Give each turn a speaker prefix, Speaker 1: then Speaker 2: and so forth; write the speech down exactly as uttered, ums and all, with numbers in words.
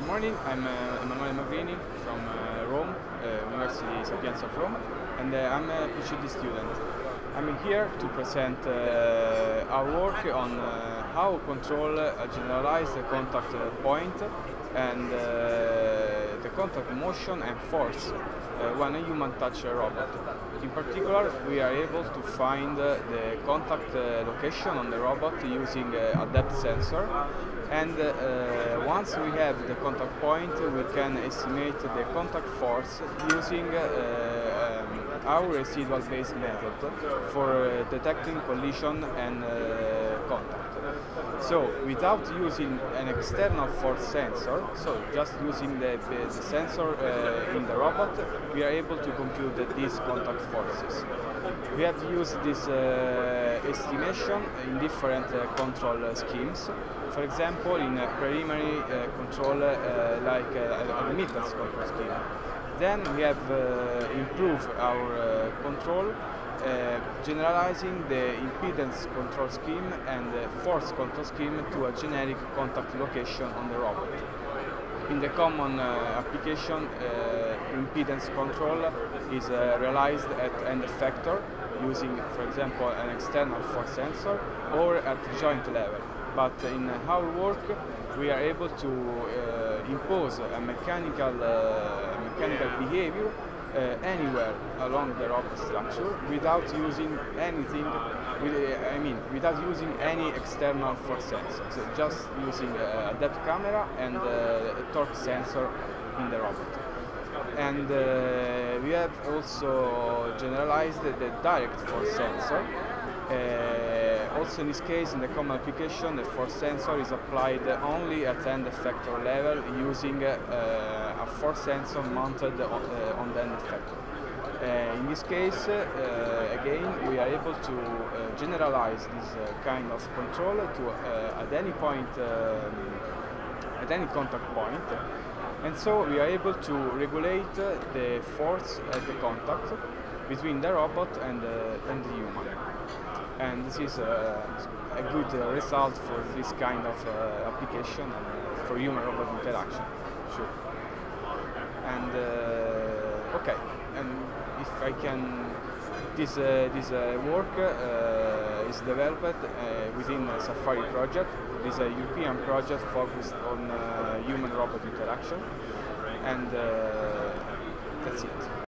Speaker 1: morning, I'm uh, Emanuele Magrini from uh, Rome, uh, University Sapienza of Rome, and uh, I'm a PhD student. I'm here to present uh, our work on uh, how control a generalized contact point and uh, the contact motion and force uh, when a human touches a robot. In particular, we are able to find uh, the contact uh, location on the robot using uh, a depth sensor, and uh, once we have the contact point, we can estimate the contact force using uh, um, our residual-based method for uh, detecting collision and uh, contact. So, without using an external force sensor, so just using the, the sensor uh, in the robot, we are able to compute these contact forces. We have used this uh, estimation in different uh, control uh, schemes. For example, in a preliminary uh, control uh, like uh, a admittance control scheme. Then we have uh, improved our uh, control, uh, generalizing the impedance control scheme and the force control scheme to a generic contact location on the robot. In the common uh, application, uh, impedance control is uh, realized at end effector using, for example, an external force sensor or at joint level. But in our work, we are able to uh, impose a mechanical, uh, mechanical behavior uh, anywhere along the robot structure without using anything, with, uh, I mean, without using any external force sensor. So just using a depth camera and uh, a torque sensor in the robot. And uh, we have also generalized the direct force sensor. Uh, also in this case, in the common application, the force sensor is applied only at end effector level using uh, a force sensor mounted on, uh, on the end effector. Uh, in this case, uh, again, we are able to uh, generalize this uh, kind of control to uh, at any point, um, at any contact point. And so we are able to regulate uh, the force at the contact between the robot and, uh, and the human. And this is uh, a good uh, result for this kind of uh, application and uh, for human-robot interaction. Sure. And uh, okay, and if I can, this uh, this uh, work uh, is developed uh, within a Safari project. It is a European project focused on uh, human-robot interaction, and uh, that's it.